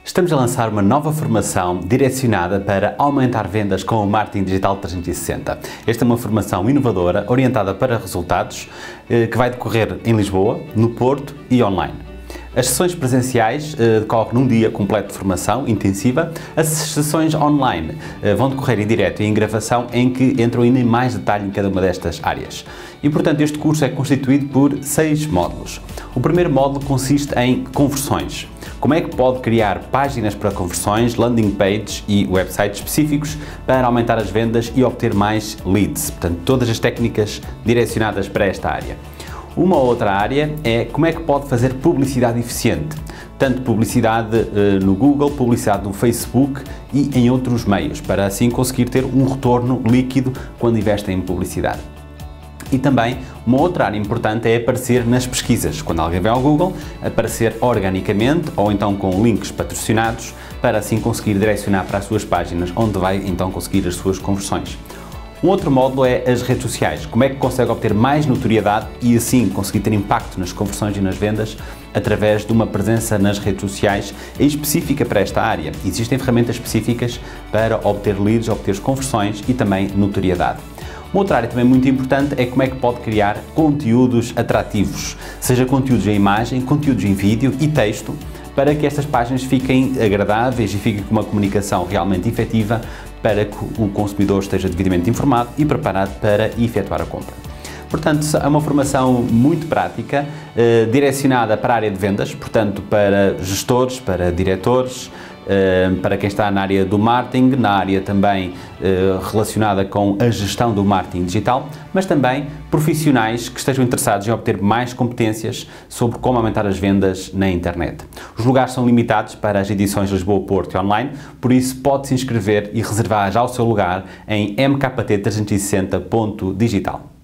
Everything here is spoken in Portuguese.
Estamos a lançar uma nova formação direcionada para aumentar vendas com o Marketing Digital 360. Esta é uma formação inovadora, orientada para resultados, que vai decorrer em Lisboa, no Porto e online. As sessões presenciais decorrem num dia completo de formação intensiva. As sessões online vão decorrer em direto e em gravação, em que entram ainda em mais detalhe em cada uma destas áreas. E, portanto, este curso é constituído por 6 módulos. O primeiro módulo consiste em conversões. Como é que pode criar páginas para conversões, landing pages e websites específicos para aumentar as vendas e obter mais leads. Portanto, todas as técnicas direcionadas para esta área. Uma outra área é como é que pode fazer publicidade eficiente, tanto publicidade no Google, publicidade no Facebook e em outros meios, para assim conseguir ter um retorno líquido quando investe em publicidade. E também uma outra área importante é aparecer nas pesquisas. Quando alguém vai ao Google, aparecer organicamente ou então com links patrocinados, para assim conseguir direcionar para as suas páginas, onde vai então conseguir as suas conversões. Um outro módulo é as redes sociais. Como é que consegue obter mais notoriedade e assim conseguir ter impacto nas conversões e nas vendas através de uma presença nas redes sociais específica para esta área. Existem ferramentas específicas para obter leads, obter conversões e também notoriedade. Uma outra área também muito importante é como é que pode criar conteúdos atrativos, seja conteúdos em imagem, conteúdos em vídeo e texto, para que estas páginas fiquem agradáveis e fiquem com uma comunicação realmente efetiva, para que o consumidor esteja devidamente informado e preparado para efetuar a compra. Portanto, é uma formação muito prática, direcionada para a área de vendas, portanto, para gestores, para diretores, para quem está na área do marketing, na área também relacionada com a gestão do marketing digital, mas também profissionais que estejam interessados em obter mais competências sobre como aumentar as vendas na internet. Os lugares são limitados para as edições Lisboa, Porto e online, por isso pode se inscrever e reservar já o seu lugar em mkt360.digital.